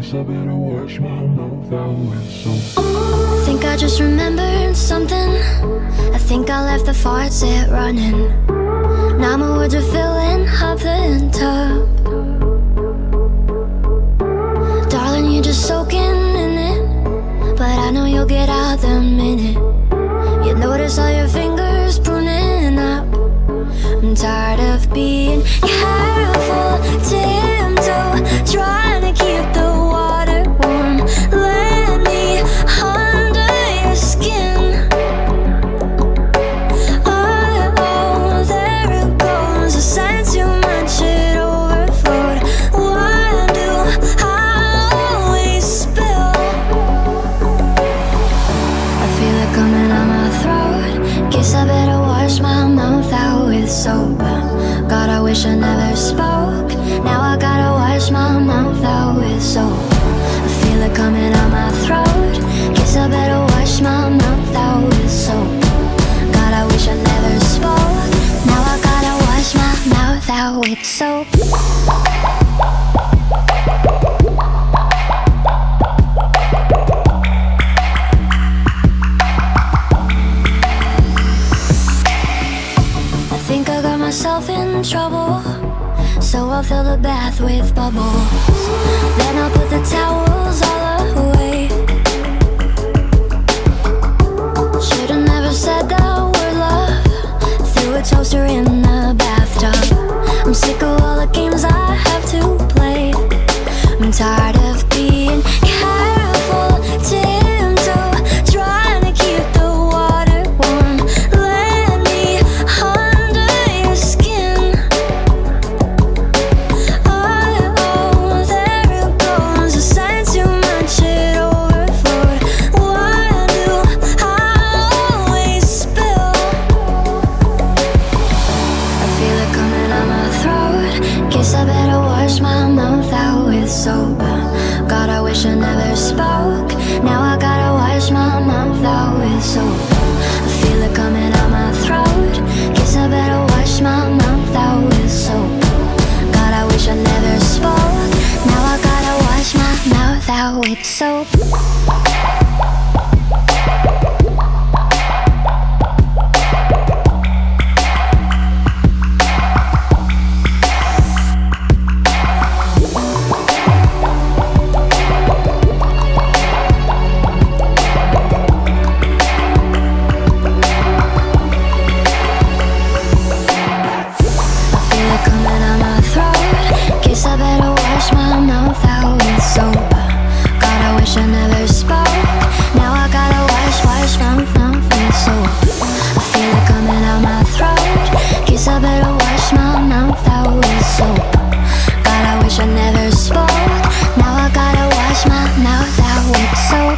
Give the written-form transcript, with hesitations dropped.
guess I better wash my mouth out with soap. I think I just remembered something. I think I left the faucet running. Now my words are filling up the tub. Darling, you're just soaking in it, but I know you'll get out the minute you notice all your fingers pruning up. I'm tired of being careful, tiptoe, trying to keep the water warm. Let me under your skin. Oh, there it goes. I sang too much, it overflowed. Why do I always spill? I feel it coming out my throat. Guess I better wash my mouth out with soap. God, I wish I never spoke. Now I gotta wash my mouth out with soap. I feel it coming out my throat. Guess I better wash my mouth out with soap. God, I wish I never spoke. Now I gotta wash my mouth out with soap. I think I got myself in trouble, so I'll fill the bath with bubbles. Then I'll put the towels all away. Should've never said that word, love. Threw a toaster in the bathtub. I'm sick of all the games I have to play. I'm tired of being careful, tiptoe, trying to keep the water warm. Let me under your skin. Oh, there it goes. I sang too much, it overflowed. Why do I always spill? I feel it coming out my throat. Guess I better wash my mouth out with soap. God, I wish I never spoke. Now I gotta wash my mouth out with soap. I feel it coming out my throat. Guess I better wash my mouth out with soap. God, I wish I never spoke. Now I gotta wash my mouth out with soap. Guess I better wash my mouth out with soap. God, I wish I never spoke. Now I gotta wash my mouth with soap. I feel it coming out my throat. Guess I better wash my mouth out with soap. God, I wish I never spoke. Now I gotta wash my mouth out with soap.